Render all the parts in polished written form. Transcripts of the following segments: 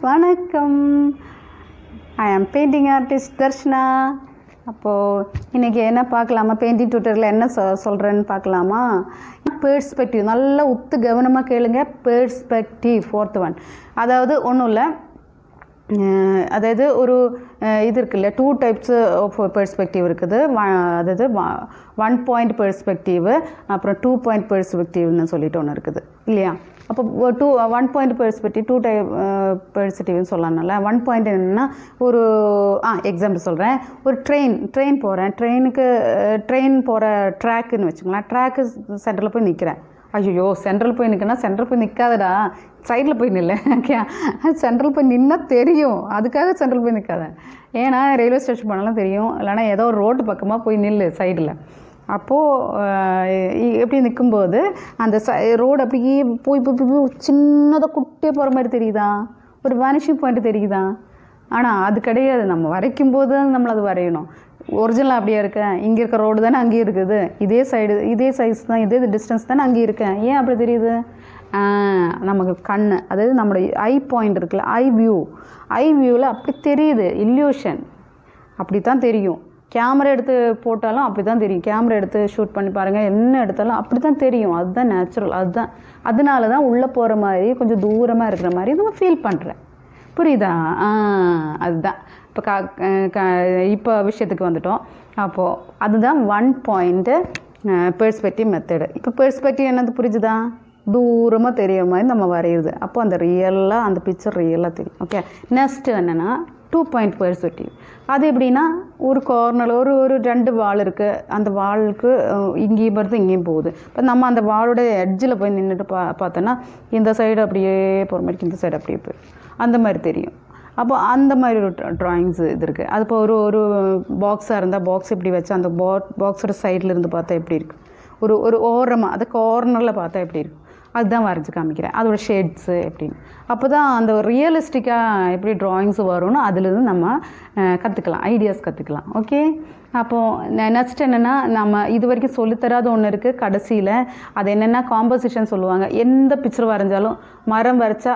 வணக்கம். I am painting artist Darshana. அப்போது இன்றைக்கி என்ன பார்க்கலாமா, பெயிண்டிங் டியூட்டரில் என்ன சொல்கிறேன்னு பார்க்கலாமா. பெர்ஸ்பெக்டிவ் நல்லா உத்து கவனமாக கேளுங்க. பெர்ஸ்பெக்டிவ் ஃபோர்த் ஒன், அதாவது ஒன்றும் இல்லை, அதாவது ஒரு இது இருக்குல்ல, 2 டைப்ஸ் ஆஃப் பெர்ஸ்பெக்டிவ் இருக்குது. அதாவது 1 பாயிண்ட் பெர்ஸ்பெக்டிவ், அப்புறம் 2 பாயிண்ட் பெர்ஸ்பெக்டிவ்னு சொல்லிட்டு ஒன்று இருக்குது இல்லையா. அப்போ 1 பாயிண்ட் பெர்ஸ்பெக்டிவ் 2 டைப் பெர்ஸ்பெக்டிவ்னு சொல்லலாம்ல. 1 பாயிண்ட் என்னென்னா, ஒரு எக்ஸாம்பிள் சொல்கிறேன். ஒரு ட்ரெயின் போகிறேன், ட்ரெயின் போகிற ட்ராக்குன்னு வச்சுக்கலாம். ட்ராக்கு சென்டரில் போய் நிற்கிறேன். ஐயோ சென்ட்ரல் போய் நிற்கனா, சென்ட்ரல் போய் நிற்காதடா, சைடில் போய் நில்லை. ஓகே, சென்ட்ரல் போய் நின்னா தெரியும், அதுக்காக சென்ட்ரல் போய் நிற்காத. ஏன்னா ரயில்வே ஸ்டேஷன் போனாலும் தெரியும், இல்லைனா ஏதோ ஒரு ரோட்டு பக்கமாக போய் நில்லு சைடில். அப்போது எப்படி நிற்கும்போது அந்த ரோடு அப்படியே போய் சின்னதாக குட்டியாக போகிற மாதிரி தெரியுதா, ஒரு வேனிஷிங் பாயிண்ட் தெரியுதா. ஆனால் அது கிடையாது, நம்ம வரைக்கும்போது நம்மளை அது வரையணும். ஒரிஜினலாக அப்படியே இருக்கேன், இங்கே இருக்க ரோடு தானே அங்கேயும் இருக்குது, இதே சைடு இதே சைஸ் தான், இதே டிஸ்டன்ஸ் தானே அங்கேயும் இருக்கேன், ஏன் அப்படி தெரியுது. நமக்கு கண், அதாவது நம்மளுடைய ஐ பாயிண்ட் இருக்குல்ல, ஐ வியூவில் அப்படி தெரியுது. இல்யூஷன் அப்படி தான் தெரியும். கேமரா எடுத்து போட்டாலும் அப்படி தான் தெரியும். கேமரா எடுத்து ஷூட் பண்ணி பாருங்கள், என்ன எடுத்தாலும் அப்படி தான் தெரியும். அதுதான் நேச்சுரல். அதனால தான் உள்ளே போகிற மாதிரி கொஞ்சம் தூரமாக இருக்கிற மாதிரி நம்ம ஃபீல் பண்ணுறேன். புரியுதா? அதுதான் இப்போ விஷயத்துக்கு வந்துட்டோம். அப்போது அதுதான் 1 பாயிண்ட்டு பெர்ஸ்பெக்டிவ் மெத்தடு. இப்போ பெர்ஸ்பெக்டிவ் என்னது புரிஞ்சுதா? தூரமாக தெரிகிற மாதிரி நம்ம வரையுது. அப்போ அந்த ரியலாக அந்த பிக்சர் ரியலாக தெரியும். ஓகே, நெக்ஸ்ட்டு என்னென்னா 2 பாயிண்ட் பெர்ஸ்பெக்டிவ். அது எப்படின்னா, ஒரு கார்னரில் ஒரு 2 வால் இருக்குது, அந்த வாளுக்கு இங்கேயும் வருது இங்கேயும் போகுது. இப்போ நம்ம அந்த வாளோட எட்ஜில் போய் நின்றுட்டு பார்த்தோன்னா இந்த சைடு அப்படியே போகிற மாதிரி, இந்த சைடு அப்படியே போய் அந்த மாதிரி தெரியும். அப்போ அந்த மாதிரி ஒரு ட்ராயிங்ஸ் இது இருக்குது. அது இப்போ ஒரு பாக்ஸாக இருந்தால் பாக்ஸ் இப்படி வச்சு அந்த பாக்ஸோட சைடில் இருந்து பார்த்தா எப்படி இருக்குது, ஒரு ஓரமாக அது கார்னரில் பார்த்தா எப்படி இருக்கும், அதுதான் வரைஞ்சி காமிக்கிறேன். அதோட ஷேட்ஸு எப்படின்னு. அப்போ தான் அந்த ரியலிஸ்டிக்காக எப்படி ட்ராயிங்ஸ் வரும்னு அதுலேருந்து நம்ம கற்றுக்கலாம், ஐடியாஸ் கற்றுக்கலாம். ஓகே, அப்போது நெக்ஸ்ட் என்னென்னா, நம்ம இது வரைக்கும் சொல்லித்தராத ஒன்று இருக்குது கடைசியில். அது என்னென்னா காம்போசிஷன் சொல்லுவாங்க. எந்த பிக்சர் வரைஞ்சாலும் மரம் வரைச்சா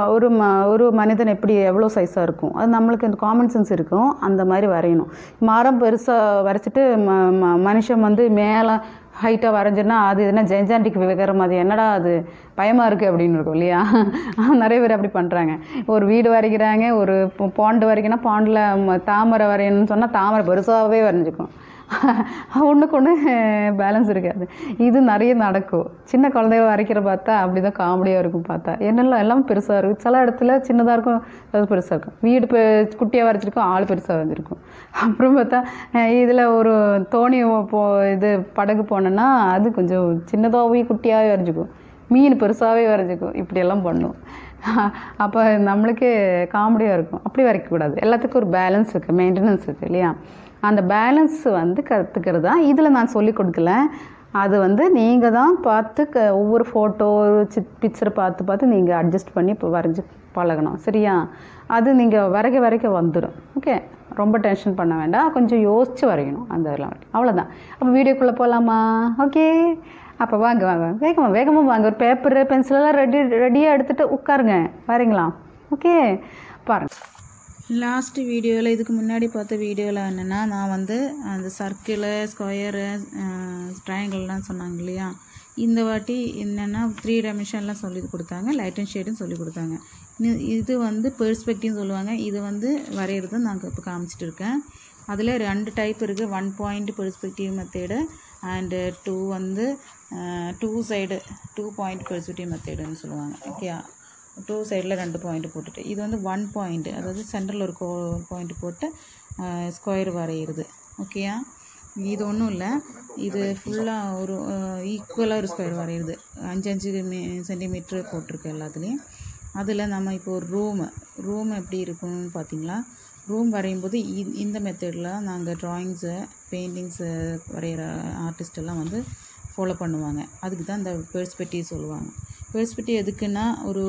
ஒரு மனிதன் எப்படி எவ்வளோ சைஸாக இருக்கும், அது நம்மளுக்கு இந்த காமன் சென்ஸ் இருக்கும், அந்த மாதிரி வரையணும். மரம் பெருசாக வரைச்சிட்டு மனுஷன் வந்து மேலே ஹைட்டாக வரைஞ்சின்னா அது என்ன ஜெயஜாண்டிக்கு வைக்கிற மாதிரி, என்னடா அது பயமாக இருக்குது அப்படின்னு இருக்கும் இல்லையா. நிறைய பேர் அப்படி பண்ணுறாங்க. ஒரு வீடு வரைக்கிறாங்க, ஒரு பாண்டு வரைக்கணும், பாண்டில் தாமரை வரையணும்னு சொன்னால் தாமரை பெருசாகவே வரைஞ்சிக்கும். ஒன்றுக்கு ஒன்று பேலன்ஸ் இருக்காது. இது நிறைய நடக்கும். சின்ன குழந்தைகள் வரைக்கிற பார்த்தா அப்படி தான் காமெடியாக இருக்கும். பார்த்தா என்னெல்லாம் எல்லாம் பெருசாக இருக்கும், சில இடத்துல சின்னதாக இருக்கும், அது பெருசாக இருக்கும். வீடு குட்டியாக வரைச்சிருக்கோம், ஆள் பெருசாக வரைஞ்சிருக்கும். அப்புறம் பார்த்தா இதில் ஒரு தோணி இது படகு போனோன்னா அது கொஞ்சம் சின்னதாகவே குட்டியாகவே வரைஞ்சிக்கும், மீன் பெருசாகவே வரைஞ்சிக்கும். இப்படியெல்லாம் பண்ணும். அப்போ நம்மளுக்கு காமெடியாக இருக்கும். அப்படி வரைக்கக்கூடாது. எல்லாத்துக்கும் ஒரு பேலன்ஸ் இருக்குது, மெயின்டெனன்ஸ் இருக்குது இல்லையா. அந்த பேலன்ஸ் வந்து கற்றுக்கிறது தான் இதில் நான் சொல்லிக் கொடுக்கல. அது வந்து நீங்கள் தான் பார்த்து ஒவ்வொரு ஃபோட்டோ பிக்சரை பார்த்து நீங்கள் அட்ஜஸ்ட் பண்ணி இப்போ வரைஞ்சி பழகணும். சரியா? அது நீங்கள் வரைக்க வந்துடும். ஓகே, ரொம்ப டென்ஷன் பண்ண வேண்டாம், கொஞ்சம் யோசித்து வரையணும். அந்த இதெல்லாம் அவ்வளோதான். அப்போ வீடியோக்குள்ளே போகலாமா? ஓகே, அப்போ வாங்க வேகமாக வாங்க. ஒரு பேப்பரு பென்சிலெல்லாம் ரெடியாக எடுத்துகிட்டு உட்காருங்க, வரீங்களா? ஓகே, பாருங்கள். லாஸ்ட்டு வீடியோவில், இதுக்கு முன்னாடி பார்த்த வீடியோவில் என்னென்னா, நான் வந்து அந்த சர்க்கிளு, ஸ்கொயரு, ட்ரையாங்கிள்லாம் சொன்னாங்க இல்லையா. இந்த வாட்டி என்னென்னா 3 டைமென்ஷன்லாம் சொல்லி கொடுத்தாங்க, லைட் அண்ட் ஷேடும் சொல்லி கொடுத்தாங்க. இது வந்து பெர்ஸ்பெக்டிவ்னு சொல்லுவாங்க. இது வந்து வரைகிறது நாங்கள் இப்போ காமிச்சிட்டு இருக்கேன். அதில் 2 டைப் இருக்குது. 1 பாயிண்ட் பெர்ஸ்பெக்டிவ் மெத்தேடு அண்டு 2 வந்து 2 பாயிண்ட் பெர்ஸ்பெக்டிவ் மெத்தேடுன்னு சொல்லுவாங்க. ஓகே, 2 சைடில் 2 பாயிண்ட் போட்டுட்டு, இது வந்து 1 பாயிண்ட், அதாவது சென்டரில் ஒரு பாயிண்ட் போட்டு ஸ்கொயர் வரைகிறது. ஓகேயா? இது ஒன்றும் இல்லை, இது ஃபுல்லாக ஒரு ஈக்குவலாக ஒரு ஸ்கொயர் வரைகிறது. 5 சென்டிமீட்டர் போட்டிருக்கு எல்லாத்துலேயும். அதில் நம்ம இப்போ ஒரு ரூம் எப்படி இருக்குன்னு பார்த்தீங்களா. ரூம் வரையும்போது இந்த மெத்தடில் நாங்கள் ட்ராயிங்ஸு, பெயிண்டிங்ஸு வரைகிற ஆர்டிஸ்டெல்லாம் வந்து ஃபாலோ பண்ணுவாங்க. அதுக்கு தான் இந்த பெர்ஸ்பெக்டிவ் சொல்லுவாங்க. பெர்ஸ்பெக்டிவ் எதுக்குன்னா,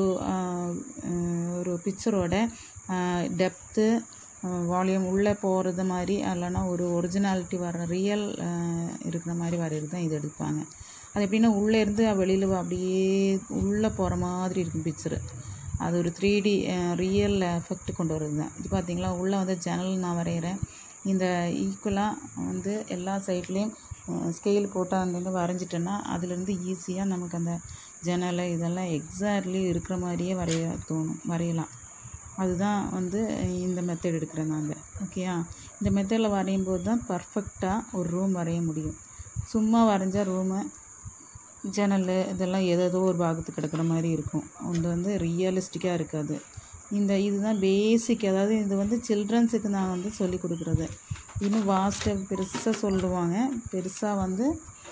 ஒரு பிக்சரோட டெப்த்து, வால்யூம் உள்ளே போகிறது மாதிரி, இல்லைன்னா ஒரு ஒரிஜினாலிட்டி வர ரியல் இருக்கிற மாதிரி வரைகிறது தான் இது எடுப்பாங்க. அது எப்படின்னா, உள்ளே இருந்து வெளியில் அப்படியே உள்ளே போகிற மாதிரி இருக்கும் பிக்சரு. அது ஒரு 3D ரியல் எஃபெக்ட் கொண்டு வருது தான். இது பார்த்திங்களா, உள்ளே வந்து ஜன்னல் நான் வரைகிறேன். இந்த ஈக்குவலாக வந்து எல்லா சைட்லேயும் ஸ்கேல் போட்டு அங்கங்கே வரைஞ்சிட்டேன்னா அதுலேருந்து ஈஸியாக நமக்கு அந்த ஜன்னல் இதெல்லாம் எக்ஸாக்ட்லி இருக்கிற மாதிரியே வரையலாம். அதுதான் வந்து இந்த மெத்தட் எடுக்கிறேன் நாங்கள். ஓகேயா, இந்த மெத்தடில் வரையும் போது தான் பர்ஃபெக்டாக ஒரு ரூம் வரைய முடியும். சும்மா வரைஞ்சா ரூமு ஜன்னல் இதெல்லாம் ஏதோ ஒரு பாகத்துக்கு கிடக்கிற மாதிரி இருக்கும். அது வந்து ரியலிஸ்டிக்காக இருக்காது. இதுதான் பேசிக். அதாவது இது வந்து சில்ட்ரன்ஸுக்கு நான் வந்து சொல்லி கொடுக்குறது. இன்னும் வாஸ்ட்டாக பெருசாக சொல்லுவாங்க. பெருசாக வந்து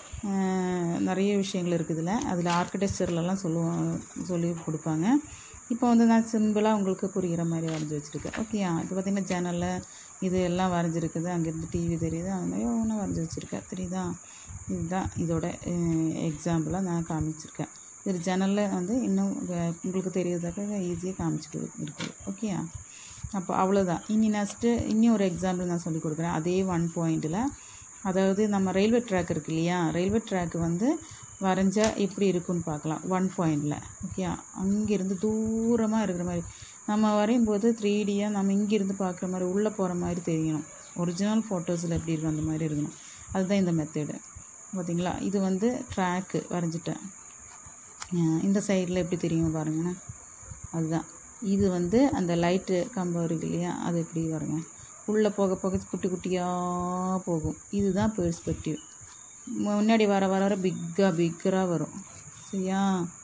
நிறைய விஷயங்கள் இருக்குது இதில். அதில் ஆர்கிடெக்சர்லலாம் சொல்லி கொடுப்பாங்க. இப்போ வந்து நான் சிம்பிளாக உங்களுக்கு புரிகிற மாதிரி வரைஞ்சி வச்சுருக்கேன். ஓகேயா, இப்போ பார்த்திங்கன்னா ஜன்னலில் இது எல்லாம் வரைஞ்சிருக்குது. அங்கேருந்து டிவி தெரியுது. அந்த மாதிரி ஒன்றும் வரைஞ்சி வச்சுருக்கேன். தெரியுதா? இதுதான் இதோட எக்ஸாம்பிளாக நான் காமிச்சிருக்கேன். இது ஜன்னலில் வந்து இன்னும் உங்களுக்கு தெரியறதுக்காக ஈஸியாக காமிச்சிட்டு இருக்குது. ஓகேயா, அப்போ அவ்வளோதான். இன்னும் ஒரு எக்ஸாம்பிள் நான் சொல்லி கொடுக்குறேன். அதே 1 பாயிண்டில், அதாவது நம்ம ரயில்வே ட்ராக் இருக்கு இல்லையா, ரயில்வே ட்ராக் வந்து வரைஞ்சா எப்படி இருக்குன்னு பார்க்கலாம் 1 பாயிண்டில். ஓகேயா, அங்கேருந்து தூரமாக இருக்கிற மாதிரி நம்ம வரையும் போது 3Dயாக நம்ம இங்கேருந்து பார்க்குற மாதிரி உள்ளே போகிற மாதிரி தெரியணும். ஒரிஜினல் ஃபோட்டோஸில் எப்படி இருக்கும் அந்த மாதிரி இருக்கணும். அதுதான் இந்த மெத்தடு. பார்த்திங்களா, இது வந்து ட்ராக்கு வரைஞ்சிட்டேன். இந்த சைடில் எப்படி தெரியும் பாருங்கண்ணா, அதுதான். இது வந்து அந்த லைட்டு கம்பம் இருக்கு இல்லையா, அது எப்படி வருங்க, உள்ளே போக போக குட்டி குட்டியாக போகும். இதுதான் பெர்ஸ்பெக்டிவ். முன்னாடி வர வர பிக்கராக வரும். சரியா,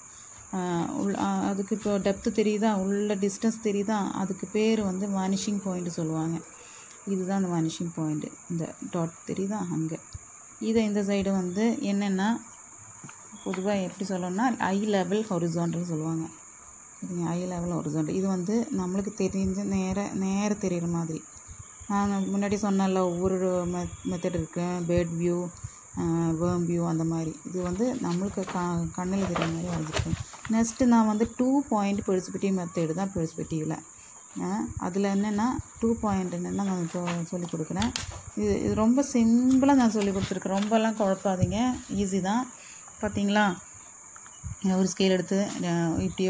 அதுக்கு இப்போ டெப்த்து தெரியுதா, உள்ள டிஸ்டன்ஸ் தெரியுதா, அதுக்கு பேர் வந்து வானிஷிங் பாயிண்ட் சொல்லுவாங்க. இதுதான் அந்த வானிஷிங் பாயிண்ட்டு. இந்த டாட் தெரியுதா அங்கே. இதை இந்த சைடு வந்து என்னென்னா பொதுவாக எப்படி சொல்லணும்னா ஐ லெவல் ஹொரிசான்டல் சொல்லுவாங்க. சரிங்க, ஐ லெவல் ஹொரிசான்டல். இது வந்து நம்மளுக்கு தெரிஞ்ச நேர தெரிகிற மாதிரி. நான் முன்னாடி சொன்னல ஒவ்வொரு மெத்தட் இருக்குது. பேர்ட் வியூ, வேர்ம் வியூ, அந்த மாதிரி. இது வந்து நம்மளுக்கு கண்ணில் தெரிகிற மாதிரி வரைஞ்சிருக்கேன். நெக்ஸ்ட்டு நான் வந்து 2 பாயிண்ட் பெர்ஸ்பெக்டிவ் மெத்தடு தான் பெர்ஸ்பெக்டிவில். அதில் என்னென்னா 2 பாயிண்ட் என்னென்னா நான் இப்போ சொல்லிக் கொடுக்குறேன். இது ரொம்ப சிம்பிளாக நான் சொல்லி கொடுத்துருக்கேன். ரொம்பலாம் குழப்பாதீங்க, ஈஸி தான். பார்த்தீங்களா, ஒரு ஸ்கேல் எடுத்து இப்படியே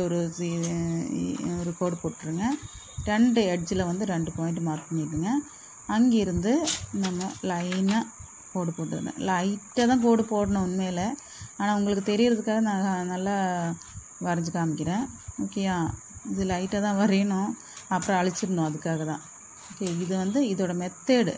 ஒரு கோடு போட்டுருங்க. 2 எட்ஜில் வந்து 2 பாயிண்ட் மார்க் பண்ணிவிடுங்க. அங்கேருந்து நம்ம லைனாக கோடு போட்டுருந்தேன். லைட்டாக தான் கோடு போடணும் உண்மையில். ஆனால் உங்களுக்கு தெரியறதுக்காக நான் நல்லா வரைஞ்சி காமிக்கிறேன். ஓகேயா, இது லைட்டாக தான் வரையணும், அப்புறம் அழிச்சிடணும், அதுக்காக தான். ஓகே, இது வந்து இதோட மெத்தேடு.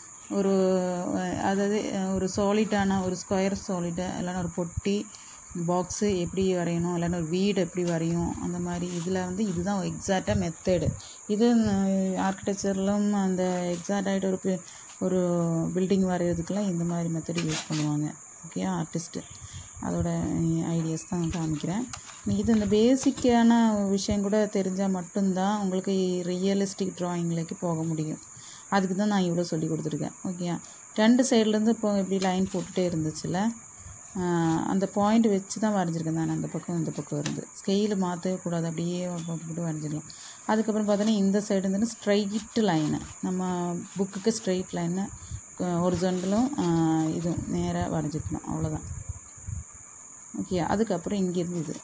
அதாவது ஒரு சாலிடான ஒரு ஸ்கொயர் சாலிடு, இல்லைன்னா ஒரு பொட்டி பாக்ஸு எப்படி வரையணும், இல்லைன்னா ஒரு வீடு எப்படி வரையும், அந்த மாதிரி. இதில் வந்து இதுதான் எக்ஸாக்டாக மெத்தேடு. இது ஆர்கிடெக்சர்லும் அந்த எக்ஸாக்டாகிட்டு ஒரு பில்டிங் வரைகிறதுக்கெலாம் இந்த மாதிரி மெத்தடு யூஸ் பண்ணுவாங்க. ஓகே, ஆர்டிஸ்ட்டு அதோட ஐடியாஸ் தான் காமிக்கிறேன். இது இந்த பேசிக்கான விஷயம் கூட தெரிஞ்சால் மட்டும்தான் உங்களுக்கு ரியலிஸ்டிக் ட்ராயிங்களுக்கு போக முடியும். அதுக்கு தான் நான் இவ்வளோ சொல்லி கொடுத்துருக்கேன். ஓகே, 2 சைட்லேருந்து இப்போ இப்படி லைன் போட்டுகிட்டே இருந்துச்சுல்ல, அந்த பாயிண்ட் வச்சு தான் வரைஞ்சிருக்கேன் நான். அந்த பக்கம் இந்த பக்கம் இருந்து ஸ்கெயிலு மாற்றவே கூடாது, அப்படியே போட்டு வரைஞ்சிடலாம். அதுக்கப்புறம் பார்த்தோன்னா இந்த சைடு இருந்துன்னு ஸ்ட்ரைட்டு லைனு, நம்ம புக்குக்கு ஸ்ட்ரைட் லைனு ஒரிஜினலும் இதுவும் நேராக வரைஞ்சிக்கணும், அவ்வளோதான். ஓகே, அதுக்கப்புறம் இங்கேருந்து இது.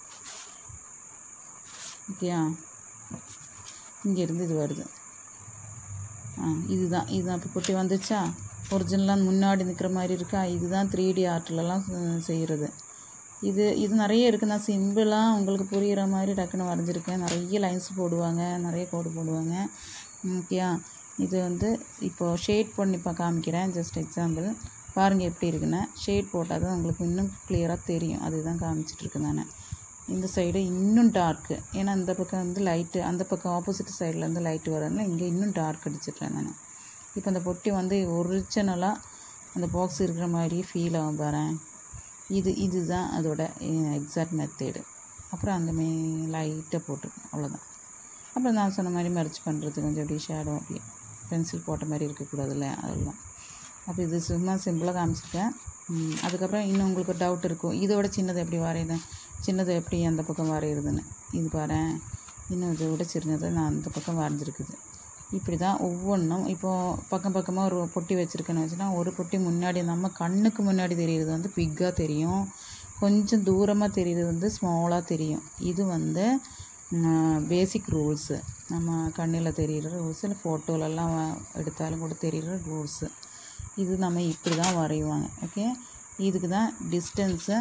ஓகேயா, இங்கேருந்து இது வருது. இதுதான் இப்போ குட்டி வந்துச்சா, ஒரிஜினலாக முன்னாடி நிற்கிற மாதிரி இருக்கா. இதுதான் 3D ஆர்ட்லலாம் செய்கிறது. இது நிறைய இருக்குது. நான் சிம்பிளாக உங்களுக்கு புரிகிற மாதிரி டக்குன்னு வரைஞ்சிருக்கேன். நிறைய லைன்ஸ் போடுவாங்க, நிறைய கோடு போடுவாங்க. ஓகேயா, இது வந்து இப்போது ஷேட் பண்ணி இப்போ காமிக்கிறேன். ஜஸ்ட் எக்ஸாம்பிள் பாருங்கள் எப்படி இருக்குன்னு. ஷேட் போட்டால் தான் உங்களுக்கு இன்னும் கிளியராக தெரியும். அதுதான் காமிச்சிட்ருக்கேன் நான். இந்த சைடு இன்னும் டார்க்கு, ஏன்னா இந்த பக்கம் வந்து லைட்டு, அந்த பக்கம் ஆப்போசிட் சைட்லேருந்து லைட்டு வரதுனால இங்கே இன்னும் டார்க் அடிச்சிட்றேன் நான். இப்போ அந்த பொட்டி வந்து ஒரிஜினலாக அந்த பாக்ஸ் இருக்கிற மாதிரி ஃபீல் ஆகும் பாரேன். இதுதான் அதோட எக்ஸாக்ட் மெத்தேடு. அப்புறம் அந்த லைட்டாக போட்டுருக்கேன், அவ்வளோதான். அப்புறம் நான் சொன்ன மாதிரி மர்ச் பண்ணுறது கொஞ்சம் அப்படியே ஷேடோ அப்படியே பென்சில் போட்ட மாதிரி இருக்கக்கூடாதுல்ல, அதெல்லாம். அப்போ இது சும்மா சிம்பிளாக காமிச்சிருக்கேன். அதுக்கப்புறம் இன்னும் உங்களுக்கு டவுட் இருக்கும், இதோட சின்னது எப்படி வரையுது, சின்னது எப்படி அந்த பக்கம் வரைகிறதுன்னு. இது பாரு, இன்னும் இதை விட சின்னதை நான் அந்த பக்கம் வரைஞ்சிருக்குது. இப்படி தான் ஒவ்வொன்றும். இப்போது பக்கம் பக்கமாக ஒரு பொட்டி வச்சுருக்கேன்னு வச்சுன்னா, ஒரு பொட்டி முன்னாடி நம்ம கண்ணுக்கு முன்னாடி தெரிகிறது வந்து பிக்காக தெரியும், கொஞ்சம் தூரமாக தெரிகிறது வந்து ஸ்மாலாக தெரியும். இது வந்து பேசிக் ரூல்ஸு, நம்ம கண்ணில் தெரிகிற ரூல்ஸு, ஃபோட்டோலெல்லாம் எடுத்தாலும் கூட தெரிகிற ரூல்ஸு. இது நம்ம இப்படி தான் வரைவாங்க. ஓகே, இதுக்கு தான் டிஸ்டன்ஸு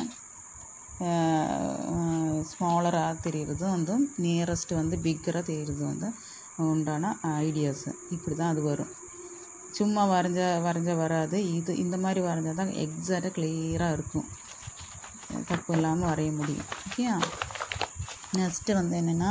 ஸ்மாலராக தெரிகிறது வந்து நியரஸ்ட்டு வந்து பிக்கராக தெரிகிறது வந்து உண்டான ஐடியாஸு. இப்படி தான் அது வரும். சும்மா வரைஞ்ச வராது. இந்த மாதிரி வரைஞ்சால் தான் எக்ஸாக்டாக கிளியராக இருக்கும், தப்பு இல்லாமல் வரைய முடியும். ஓகே, நெக்ஸ்ட்டு வந்து என்னென்னா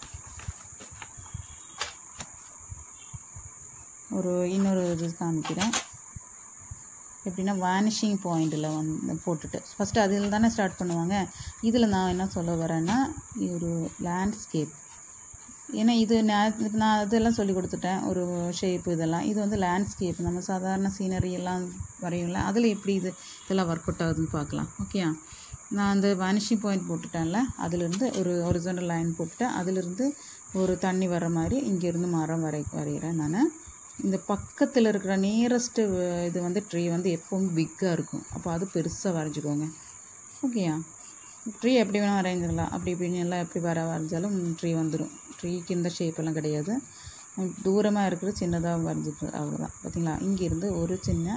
இன்னொரு இது காமிக்கிறேன். எப்படின்னா வேனிஷிங் பாயிண்டில் வந்து போட்டுட்டு ஃபஸ்ட்டு அதில் தானே ஸ்டார்ட் பண்ணுவாங்க. இதில் நான் என்ன சொல்ல வரேன்னா ஒரு லேண்ட்ஸ்கேப். ஏன்னா நான் இதெல்லாம் சொல்லி கொடுத்துட்டேன், ஒரு ஷேப்பு இதெல்லாம். இது வந்து லேண்ட்ஸ்கேப், நம்ம சாதாரண சீனரி எல்லாம் வரையும்ல, அதில் எப்படி இதெல்லாம் ஒர்க் அவுட் ஆகுதுன்னு பார்க்கலாம். ஓகே, நான் அந்த வேனிஷிங் பாயிண்ட் போட்டுட்டேன்ல, அதிலிருந்து ஒரு ஹாரிசான்டல் லைன் போட்டுட்டேன். அதிலிருந்து ஒரு தண்ணி வர மாதிரி இங்கேருந்து மரம் வரைகிறேன் நான். இந்த பக்கத்தில் இருக்கிற நியரஸ்ட்டு இது வந்து ட்ரீ வந்து எப்போவும் பிக்காக இருக்கும், அப்போ அது பெருசாக வரைஞ்சிக்கோங்க. ஓகேயா, ட்ரீ எப்படி வேணால் வரைஞ்சிடலாம், அப்படி இப்படின்னு எல்லாம் எப்படி வரைஞ்சாலும் ட்ரீ வந்துடும். ட்ரீக்கு இந்த ஷேப்பெல்லாம் கிடையாது, தூரமாக இருக்கிற சின்னதாக வரைஞ்சிட்டு அவ்வளோதான். பார்த்திங்களா, இங்கேருந்து ஒரு சின்ன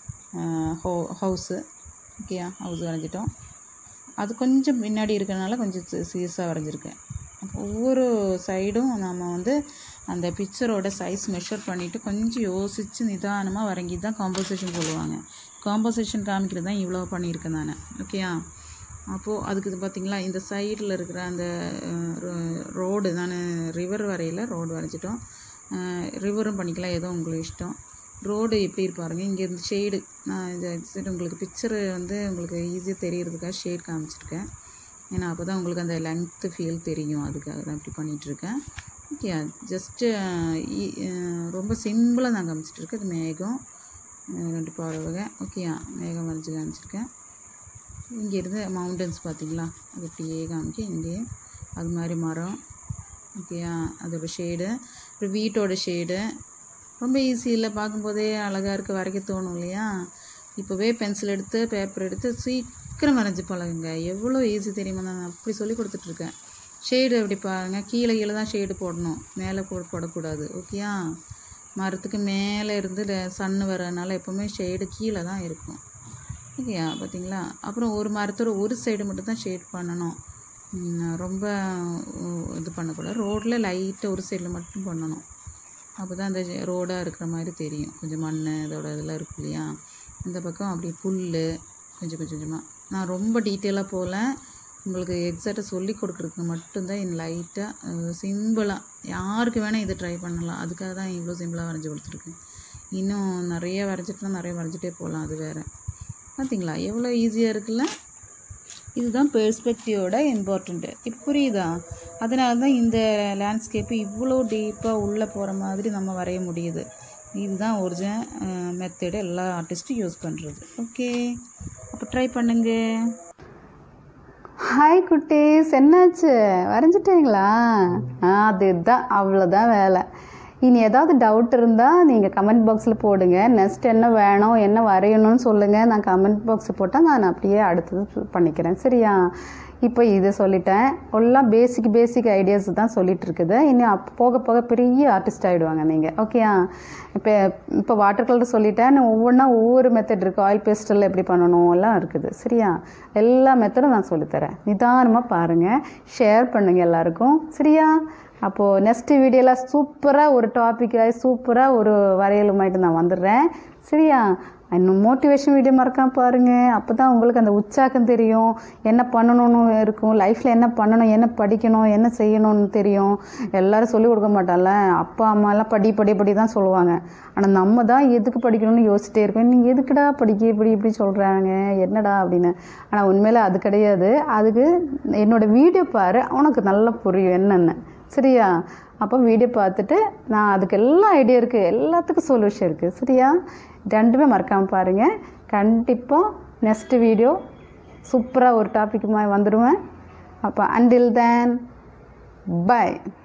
ஹவுஸு. ஓகேயா, ஹவுஸ் வரைஞ்சிட்டோம். அது கொஞ்சம் பின்னாடி இருக்கிறனால கொஞ்சம் சீரியஸாக வரைஞ்சிருக்கேன். அப்போ ஒவ்வொரு சைடும் நம்ம வந்து அந்த பிக்சரோட சைஸ் மெஷர் பண்ணிவிட்டு கொஞ்சம் யோசித்து நிதானமாக வரைங்கி தான் காம்போசிஷன் சொல்லுவாங்க. காம்போசிஷன் காமிக்கிறது தான் இவ்வளோ பண்ணியிருக்கேன் நான். ஓகேயா, அப்போது அதுக்கு இது பார்த்திங்களா, இந்த சைடில் இருக்கிற அந்த ரோடு, நான் ரிவர் வரையில் ரோடு வரைஞ்சிட்டோம். ரிவரும் பண்ணிக்கலாம், ஏதோ உங்களுக்கு இஷ்டம். ரோடு எப்படி இருப்பாருங்க, இங்கேருந்து ஷேடு, நான் இந்த சைடு உங்களுக்கு பிக்சரு வந்து உங்களுக்கு ஈஸியாக தெரியறதுக்காக ஷேட் காமிச்சிருக்கேன். ஏன்னா அப்போ தான் உங்களுக்கு அந்த லென்த்து ஃபீல் தெரியும், அதுக்காக தான் இப்படி பண்ணிகிட்ருக்கேன். ஓகே, ஜஸ்ட்டு ரொம்ப சிம்பிளாக நான் காமிச்சிட்ருக்கேன். இது மேகம், 2 பறவை. ஓகேயா, மேகம் வரைஞ்சி காமிச்சிருக்கேன். இங்கேருந்து மவுண்டன்ஸ் பார்த்திங்களா, அது அப்படியே காமிக்க, இங்கே அது மாதிரி மரம். ஓகேயா, அதோட ஷேடு, அப்புறம் வீட்டோட ஷேடு. ரொம்ப ஈஸி இல்லை, பார்க்கும்போதே அழகாக இருக்குது, வரைக்க தோணும் இல்லையா. இப்போவே பென்சில் எடுத்து பேப்பர் எடுத்து சீக்கிரம் வரைஞ்சி பழகுங்க. எவ்வளோ ஈஸி தெரியுமா, நான் அப்படி சொல்லி கொடுத்துட்ருக்கேன். ஷேடு அப்படி பாருங்கள், கீழே தான் ஷேடு போடணும், மேலே போடக்கூடாது. ஓகேயா, மரத்துக்கு மேலே இருந்து சன்னு வரனால எப்போவுமே ஷேடு கீழே தான் இருக்கும். ஓகேயா, பார்த்திங்களா. அப்புறம் ஒரு மரத்தோட ஒரு சைடு மட்டும் தான் ஷேட் பண்ணணும், ரொம்ப இது பண்ணக்கூடாது. ரோட்டில் லைட்டாக ஒரு சைடில் மட்டும் பண்ணணும், அப்போ தான் அந்த ரோடாக இருக்கிற மாதிரி தெரியும். கொஞ்சம் மண் இதோட இதெல்லாம் இருக்கும் இல்லையா. இந்த பக்கம் அப்படி புல் கொஞ்சம் கொஞ்சமாக. நான் ரொம்ப டீட்டெயிலாக போகல, உங்களுக்கு எக்ஸாக்டாக சொல்லி கொடுக்குறதுக்கு மட்டும்தான் என் லைட்டாக சிம்பிளாக. யாருக்கு வேணால் இதை ட்ரை பண்ணலாம், அதுக்காக தான் இவ்வளோ சிம்பிளாக வரைஞ்சி கொடுத்துருக்கேன். இன்னும் நிறைய வரைஞ்சிட்டுனா நிறைய வரைஞ்சிட்டே போகலாம், அது வேறு. பார்த்திங்களா எவ்வளோ ஈஸியாக இருக்குல்ல. இதுதான் பெர்ஸ்பெக்டிவோட இம்பார்ட்டண்ட்டு. இப்போ புரியுதா, அதனால தான் இந்த லேண்ட்ஸ்கேப்பு இவ்வளோ டீப்பாக உள்ளே போகிற மாதிரி நம்ம வரைய முடியுது. இதுதான் ஒரிஜினல் மெத்தடு, எல்லா ஆர்டிஸ்ட்டும் யூஸ் பண்ணுறது. ஓகே, அப்போ ட்ரை பண்ணுங்க. ஹாய் குட்டீஸ், என்னாச்சு, வரைஞ்சிட்டிங்களா? அதுதான், அவ்வளோதான் வேலை. இனி ஏதாவது டவுட் இருந்தால் நீங்கள் கமெண்ட் பாக்ஸில் போடுங்க. நெக்ஸ்ட் என்ன வேணும், என்ன வரையணும்னு சொல்லுங்கள். நான் கமெண்ட் பாக்ஸில் போட்டால் நான் அப்படியே அடுத்தது பண்ணிக்கிறேன். சரியா, இப்போ இது சொல்லிட்டேன். எல்லாம் பேசிக் ஐடியாஸ் தான் சொல்லிகிட்டு இருக்குது. இன்னும் போக போக பெரிய ஆர்டிஸ்ட் ஆகிடுவாங்க நீங்கள். ஓகேயா, இப்போ வாட்டர் கலர் சொல்லிட்டேன். ஒவ்வொன்றா ஒவ்வொரு மெத்தட் இருக்குது. ஆயில் பேஸ்டல் எப்படி பண்ணணும் எல்லாம் இருக்குது. சரியா, எல்லா மெத்தடும் நான் சொல்லித்தரேன். நிதானமாக பாருங்கள், ஷேர் பண்ணுங்கள் எல்லாருக்கும். சரியா, அப்போது நெக்ஸ்ட்டு வீடியோவில் சூப்பராக ஒரு டாப்பிக்காக சூப்பராக ஒரு வரையலுமாயிட்டு நான் வந்துடுறேன். சரியா, இன்னும் மோட்டிவேஷன் வீடியோ மறக்காம பாருங்கள். அப்போ தான் உங்களுக்கு அந்த உற்சாகம் தெரியும், என்ன பண்ணணும்னு இருக்கும், லைஃப்பில் என்ன பண்ணணும், என்ன படிக்கணும், என்ன செய்யணும்னு தெரியும். எல்லோரும் சொல்லிக் கொடுக்க மாட்டால, அப்பா அம்மாலாம் படி தான் சொல்லுவாங்க. ஆனால் நம்ம தான் எதுக்கு படிக்கணும்னு யோசிச்சிட்டே இருக்கோம். நீங்கள் எதுக்குடா இப்படி சொல்கிறாங்க என்னடா அப்படின்னு. ஆனால் உண்மையில் அது கிடையாது. அதுக்கு என்னோடய வீடியோ பாரு, உனக்கு நல்லா புரியும் என்னென்ன. சரியா, அப்போ வீடியோ பார்த்துட்டு நான் அதுக்கு எல்லா ஐடியா இருக்குது, எல்லாத்துக்கும் சொல்யூஷன் இருக்குது. சரியா, ரெண்டுமே மறக்காமல் பாருங்கள். கண்டிப்பாக நெக்ஸ்ட்டு வீடியோ சூப்பராக ஒரு டாபிக் வந்துடுவேன். அப்போ அண்டில் தென் பை.